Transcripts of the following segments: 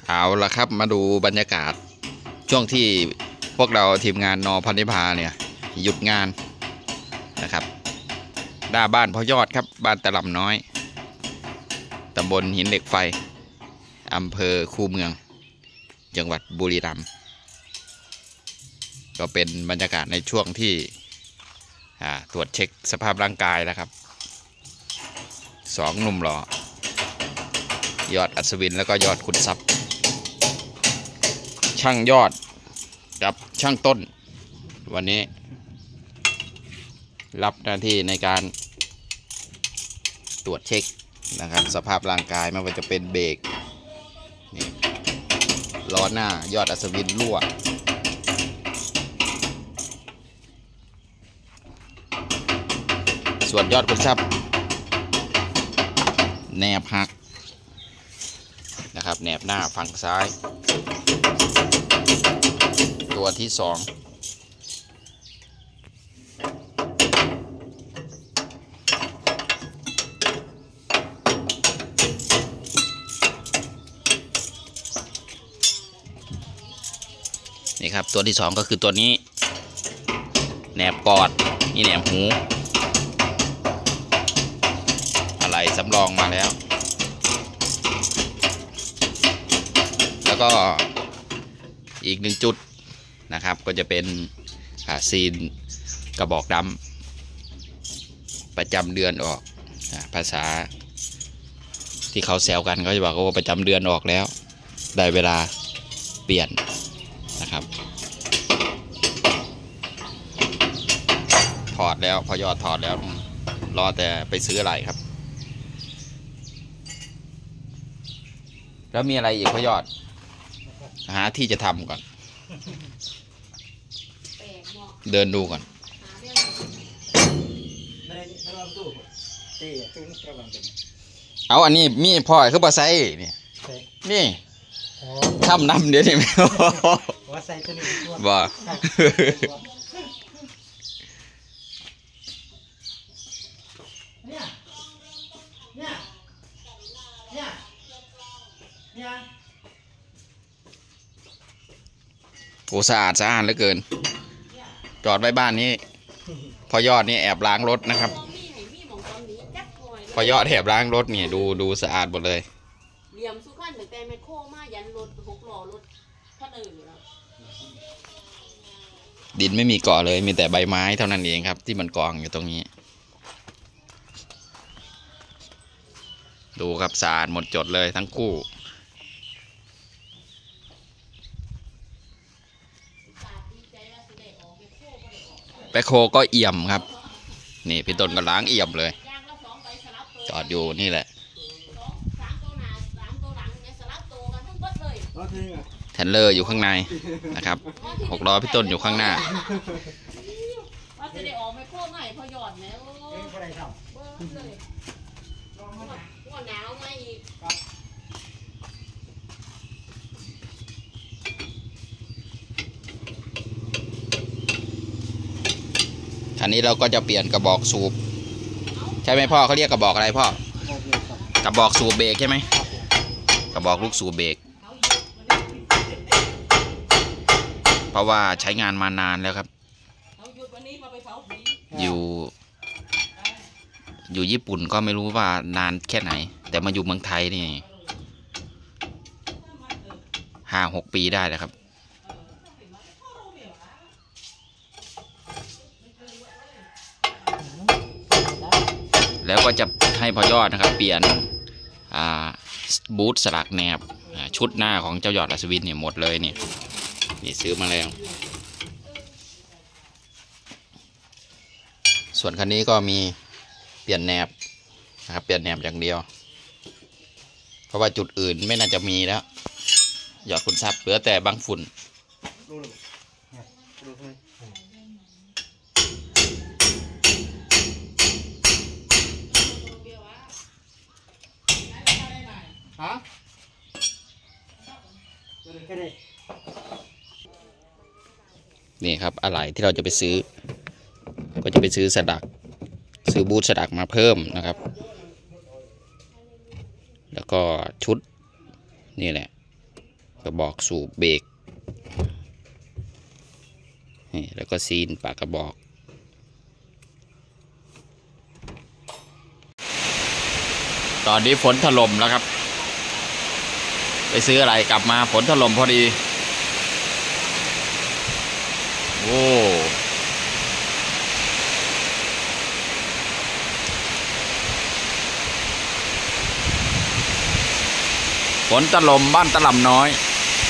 เอาละครับมาดูบรรยากาศช่วงที่พวกเราทีมงานนพันธิพาเนี่ยหยุดงานนะครับหน้าบ้านพ่อยอดครับบ้านตะลำน้อยตำบลหินเหล็กไฟอำเภอคูเมืองจังหวัดบุรีรัมย์ก็เป็นบรรยากาศในช่วงที่ตรวจเช็คสภาพร่างกายแล้วครับสองหนุ่มหล่อยอดอัศวินแล้วก็ยอดขุนทรัพย์ช่างยอดกับช่างต้นวันนี้รับหน้าที่ในการตรวจเช็คนะครับสภาพร่างกายไม่ว่าจะเป็นเบรกนี่ล้อหน้ายอดอัศวินรั่วส่วนยอดขุนทรัพย์แหนบหักนะครับแหนบหน้าฝั่งซ้ายตัวที่สองนี่ครับตัวที่สองก็คือตัวนี้แหนบปอดนี่แหนบหูอะไรสำรองมาแล้วแล้วก็อีกหนึ่งจุดนะครับก็จะเป็นซีนกระบอกดำประจำเดือนออกภาษาที่เขาแซวกันเขาจะบอกว่าประจำเดือนออกแล้วได้เวลาเปลี่ยนนะครับถอดแล้วพอยอดถอดแล้วรอแต่ไปซื้ออะไรครับแล้วมีอะไรอีกพอยอดหาที่จะทำก่อนเดินดูก่อนเอาอันนี้มีพ่อคือปลาไซนี่นี่ทำน้ำเดี๋ยวนี้ไหมบ่โอ้สะอาดสะอาดเหลือเกินจอดไว้บ้านนี้พอยอดนี่แอบล้างรถนะครับพอยอดแอบล้างรถนี่ดูสะอาดหมดเลยเหลี่ยมสุขันแต่แมคโครมายันรถ6 ล้อรถท่านอื่นแล้วดินไม่มีเกาะเลยมีแต่ใบไม้เท่านั้นเองครับที่มันกองอยู่ตรงนี้ดูครับสะอาดหมดจดเลยทั้งคู่แบคโฮก็เอี่ยมครับนี่พี่ต้นก็ล้างเอี่ยมเลยจอดอยู่นี่แหละแทนเลอร์อยู่ข้างในนะครับ6 ล้อพี่ต้นอยู่ข้างหน้าคันนี้เราก็จะเปลี่ยนกระบอกสูบใช่ไหมพ่อเขาเรียกกระบอกอะไรพ่อกระบอกสูบเบรกใช่ไหมกระบอกลูกสูบเบรกเพราะว่าใช้งานมานานแล้วครับอยู่ญี่ปุ่นก็ไม่รู้ว่านานแค่ไหนแต่มาอยู่เมืองไทยนี่5-6 ปีได้แล้วครับแล้วก็จะให้พอยอดนะครับเปลี่ยนบูทสลักแนบชุดหน้าของเจ้ายอดอัศวินเนี่ยหมดเลยเนี่ยนี่ซื้อมาแล้วส่วนคันนี้ก็มีเปลี่ยนแนบนะครับเปลี่ยนแนบอย่างเดียวเพราะว่าจุดอื่นไม่น่าจะมีแล้วยอดขุนทรัพย์เหลือแต่บางฝุ่นนี่ครับอะไรที่เราจะไปซื้อก็จะไปซื้อสลักซื้อบูทสลักมาเพิ่มนะครับ แล้วก็ชุดนี่แหละกระบอกสูบเบรกนี่แล้วก็ซีนปากกระบอกตอนนี้ฝนถล่มแล้วครับไปซื้ออะไรกลับมาฝนถล่มพอดีโอ้ฝนถล่มบ้านตะลำน้อย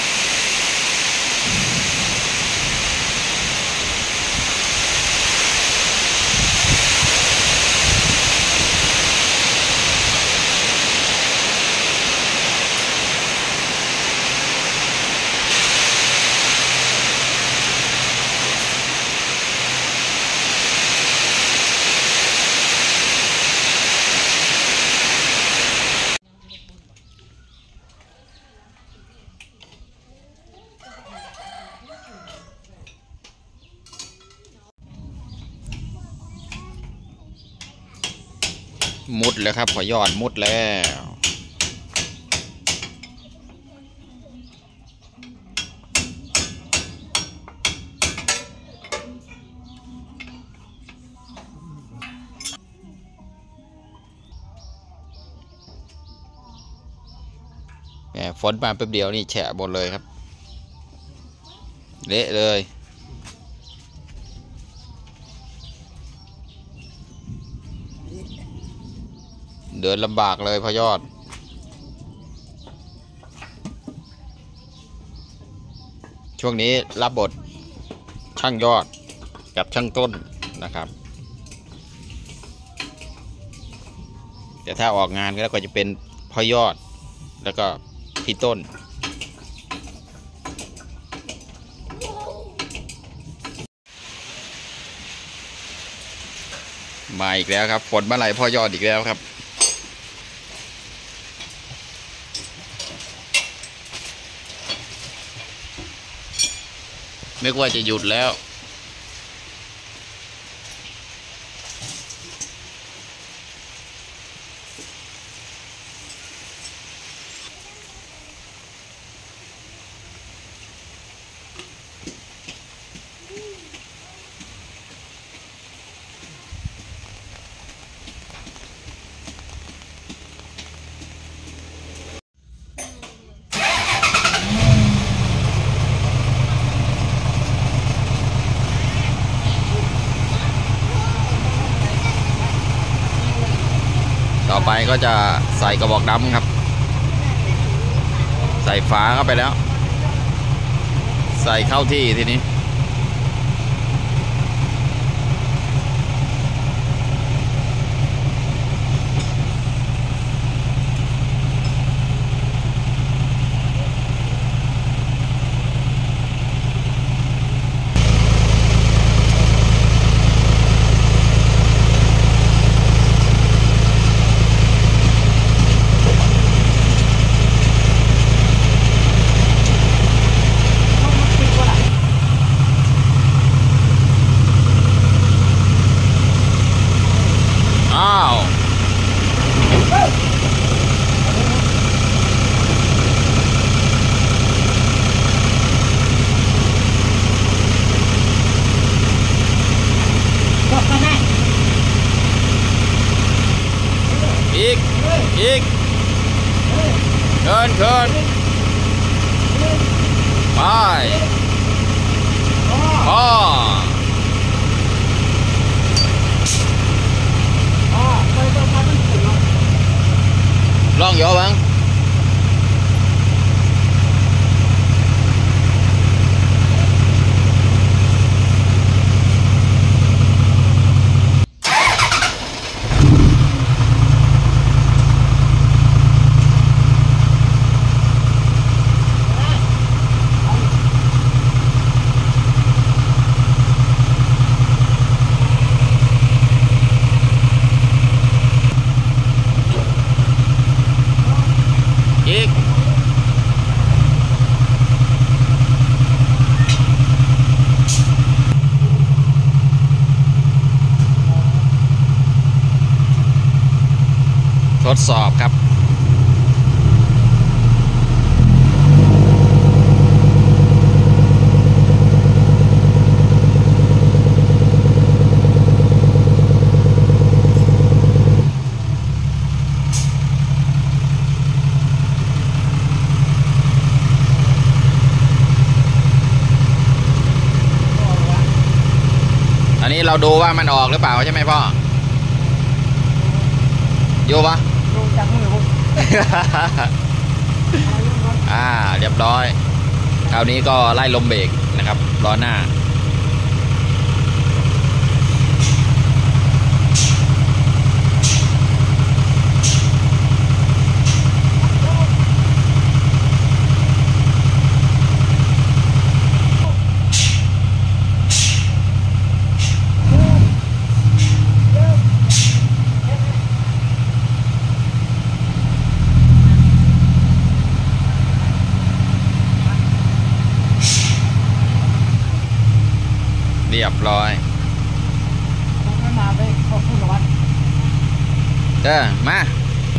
มุดแล้วครับขอยอดมุดแล้วฝนมาแป๊บเดียวนี่แฉะหมดเลยครับเละเลยเดินลำบากเลยพ่อยอดช่วงนี้รับบทช่างยอดกับช่างต้นนะครับแต่ถ้าออกงานก็จะเป็นพ่อยอดแล้วก็พี่ต้นมาอีกแล้วครับฝนเมื่อไหร่พ่อยอดอีกแล้วครับนึกว่าจะหยุดแล้วต่อไปก็จะใส่กระบอกดำครับใส่ฝาเข้าไปแล้วใส่เข้าที่ทีนี้อีกเกินไปพอลองย่อบ้างทดสอบครับดูว่ามันออกหรือเปล่าใช่ไหมพ่ออยู่ปะลงจากมือผมเรียบร้อยคราวนี้ก็ไล่ลมเบรกนะครับล้อหน้าเรียบร้อยผมไม่มาไปขอบคุณกับวัดมา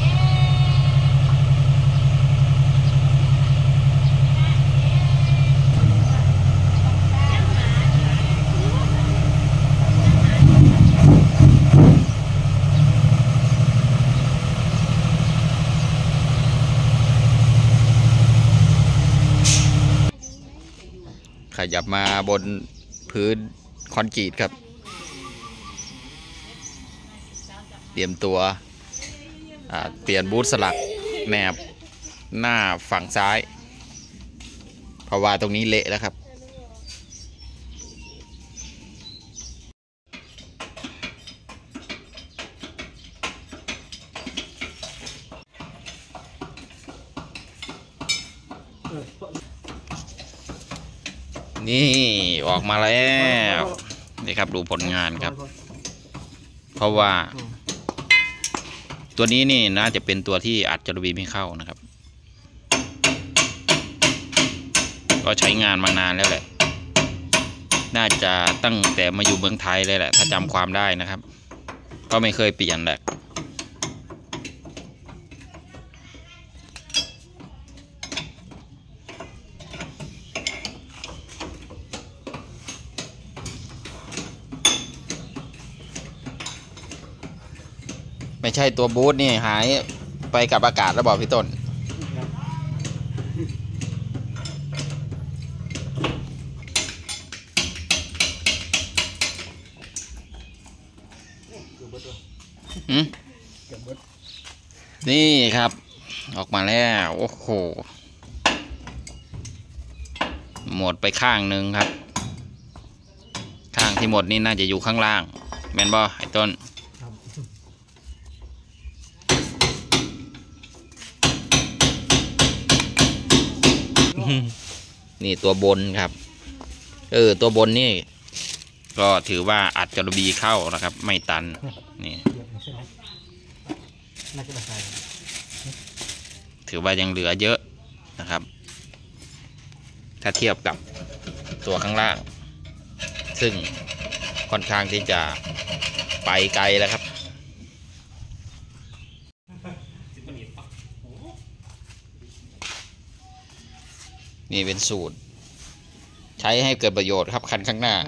ขยับมาบนพื้นคอนกรีตครับเตรียมตัวเปลี่ยนบูทสลักแหนบหน้าฝั่งซ้ายเพราะว่าตรงนี้เละแล้วครับนี่ออกมาแล้วนี่ครับดูผลงานครับเพราะว่าตัวนี้นี่น่าจะเป็นตัวที่อัดจรวีไม่เข้านะครับ ก็ใช้งานมานานแล้วแหละน่าจะตั้งแต่มาอยู่เมืองไทยเลยแหละถ้าจำความได้นะครับก็ไม่เคยเปลี่ยนแหละไม่ใช่ตัวบูทนี่หายไปกับอากาศแล้วบอกพี่ต้นนี่ครับออกมาแล้วโอ้โหหมดไปข้างหนึ่งครับข้างที่หมดนี่น่าจะอยู่ข้างล่างแมนบอไอ้ต้นนี่ตัวบนครับตัวบนนี่ก็ถือว่าอัดจรบีเข้านะครับไม่ตันนี่ถือว่ายังเหลือเยอะนะครับถ้าเทียบกับตัวข้างล่างซึ่งค่อนข้างที่จะไปไกลแล้วครับนี่เป็นสูตรใช้ให้เกิดประโยชน์ครับคันข้างหน้า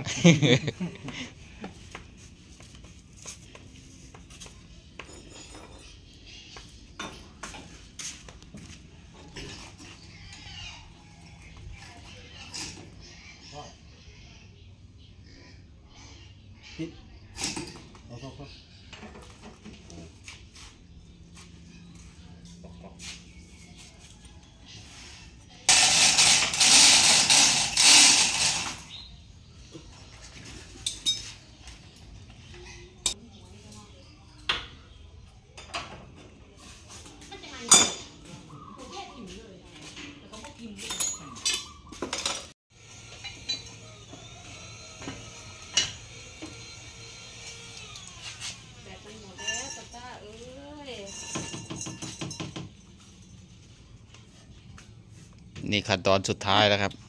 นี่ขั้นตอนสุดท้ายแล้วครับ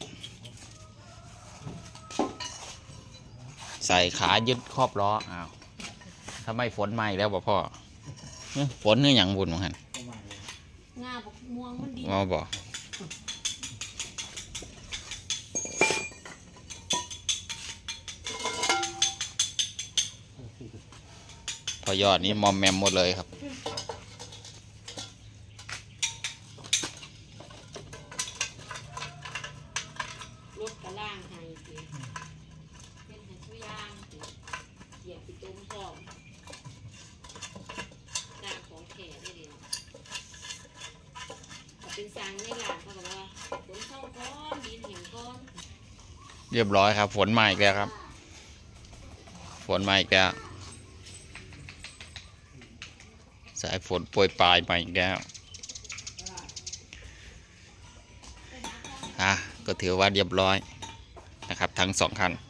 ใส่ขายึดครอบล้ออ้าวทำไมฝนไหม้แล้วบ่พ่อฝนนี่อย่างบุญมั้งฮะงาบอกม่วงมันดีมาบอกพอยอดนี้มอมแมมหมดเลยครับรถกระล่างให้สิเป็นให้ทุกอย่างสิเป็นสั่งในหลังเขาบอกว่าฝนเข้าก้อนดินแห้งก้อนเรียบร้อยครับฝนมาอีกแล้วครับฝนมาอีกแล้วสายฝนโปรยปลายมาอีกแล้วก็ถือว่าเรียบร้อยนะครับทั้งสองคัน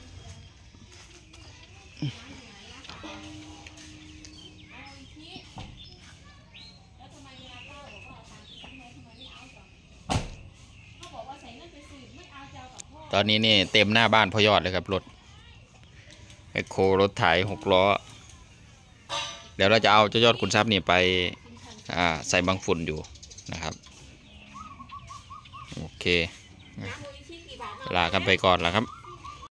ตอนนี้นี่เต็มหน้าบ้านพ่อยอดเลยครับรถแมคโครรถไถ6 ล้อเดี๋ยวเราจะเอาเจ้ายอดขุนทรัพย์นี่ไปใส่บังฝุ่นอยู่นะครับโอเคลากันไปก่อนแล้วครับ